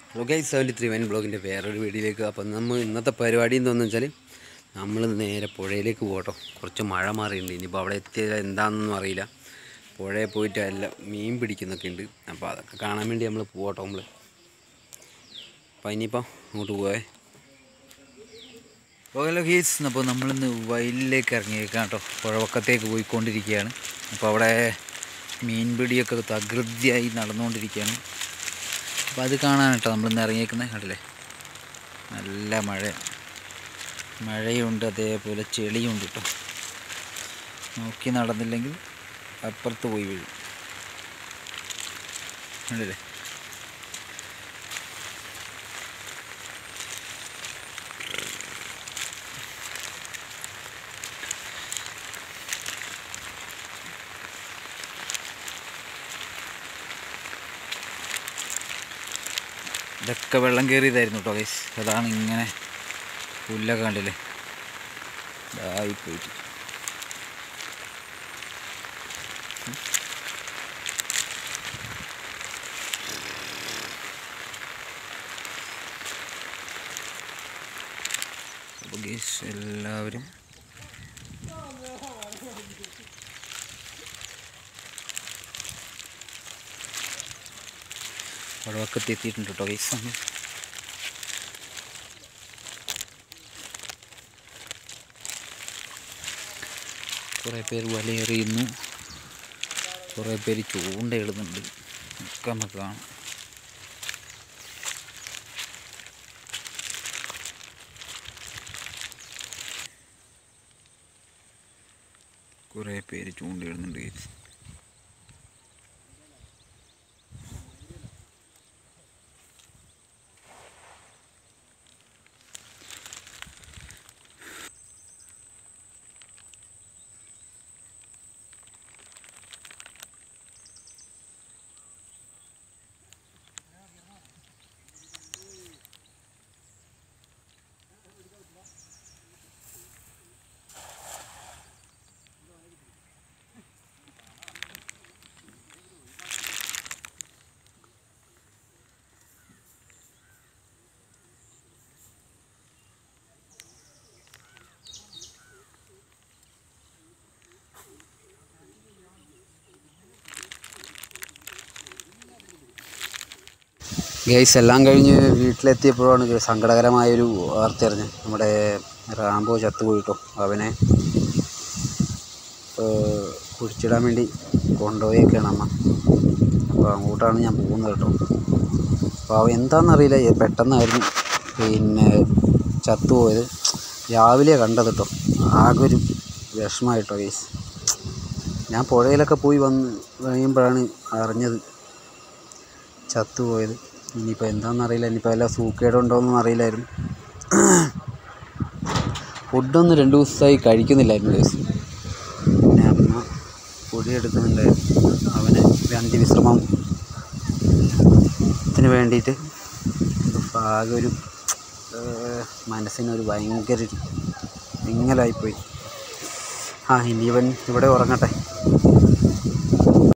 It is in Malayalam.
ഗൈസ് 73 ബ്ലോഗിൻ്റെ വേറൊരു വീഡിയോയിലേക്ക്. അപ്പം നമ്മൾ ഇന്നത്തെ പരിപാടി എന്താണെന്ന് വെച്ചാൽ നമ്മൾ നേരെ പുഴയിലേക്ക് പോകട്ടോ. കുറച്ച് മഴ മാറിയിട്ടുണ്ട്. ഇനിയിപ്പോൾ അവിടെ എത്തിയത് എന്താണെന്നൊന്നും അറിയില്ല. പുഴയിൽ പോയിട്ട് എല്ലാം മീൻ പിടിക്കുന്നൊക്കെ ഉണ്ട്. അപ്പോൾ അതൊക്കെ കാണാൻ വേണ്ടി നമ്മൾ പോകട്ടോ. അപ്പോൾ ഇനിയിപ്പോൾ അങ്ങോട്ട് പോവേ. ഹലോ ഗൈസ്, അപ്പോൾ നമ്മളിന്ന് വയലിലേക്ക് ഇറങ്ങിയേക്കാം കേട്ടോ. പുഴവക്കത്തേക്ക് പോയിക്കൊണ്ടിരിക്കുകയാണ്. അപ്പോൾ അവിടെ മീൻ പിടിയൊക്കെ തകൃതിയായി നടന്നുകൊണ്ടിരിക്കുകയാണ്. അപ്പോൾ അത് കാണാനാട്ടോ നമ്മളിന്ന് ഇറങ്ങിയേക്കുന്നത്. കണ്ടില്ലേ, നല്ല മഴയുണ്ട്, അതേപോലെ ചെളിയുണ്ട് കേട്ടോ. നോക്കി നടന്നില്ലെങ്കിൽ അപ്പുറത്ത് പോയി വീഴും. കണ്ടില്ലേ, ഇതൊക്കെ വെള്ളം കയറിയതായിരുന്നു കേട്ടോ ഗൈസ്. അതാണ് ഇങ്ങനെ പുല്ലൊക്കെ കണ്ടില്ലേ ഇതായി പോയിട്ട്. അപ്പോൾ ഗൈസ് എല്ലാവരും പുഴവക്കത്ത് എത്തിയിട്ടുണ്ട് കേട്ടോ ഗൈസ്. കുറേ പേര് വലയെറിയുന്നു, കുറേ പേര് ചൂണ്ടയിടുന്നുണ്ട്. ഒക്കെ നമുക്ക് കാണാം. കുറേ പേര് ചൂണ്ടയിടുന്നുണ്ട് ഗൈസ്. ഗൈസ് എല്ലാം കഴിഞ്ഞ് വീട്ടിലെത്തിയപ്പോഴാണ് സങ്കടകരമായൊരു വാർത്ത അറിഞ്ഞത്. നമ്മുടെ റാംബോ ചത്തുപോയിട്ടോ. അവനെ കുഴിച്ചിടാൻ വേണ്ടി കൊണ്ടുപോയൊക്കെയാണ് അമ്മ. അപ്പോൾ അങ്ങോട്ടാണ് ഞാൻ പോകുന്നത് കേട്ടോ. അപ്പോൾ അവൻ എന്താണെന്നറിയില്ല, പെട്ടെന്നായിരുന്നു പിന്നെ ചത്തുപോയത്. രാവിലെ കണ്ടത് കേട്ടോ. ആകൊരു വിഷമമായിട്ടോ ഗൈസ്. ഞാൻ പുഴയിലൊക്കെ പോയി വന്ന് കഴിയുമ്പോഴാണ് അറിഞ്ഞത് ചത്തുപോയത്. ഇനിയിപ്പോൾ എന്താണെന്നറിയില്ല, ഇനിയിപ്പോൾ വല്ല സൂക്കേടുണ്ടോയെന്നും അറിയില്ലായിരുന്നു. ഫുഡൊന്നും 2 ദിവസമായി കഴിക്കുന്നില്ലായിരുന്നു ഗൈസ്. പിന്നെ അമ്മ പൊടിയെടുക്കുന്നുണ്ടായിരുന്നു അവന് അന്ത്യവിശ്രമത്തിന് വേണ്ടിയിട്ട്. ആകെ ഒരു മനസ്സിനൊരു ഭയങ്കര വിങ്ങലായിപ്പോയി. ഇനിയവൻ ഇവിടെ ഉറങ്ങട്ടെ.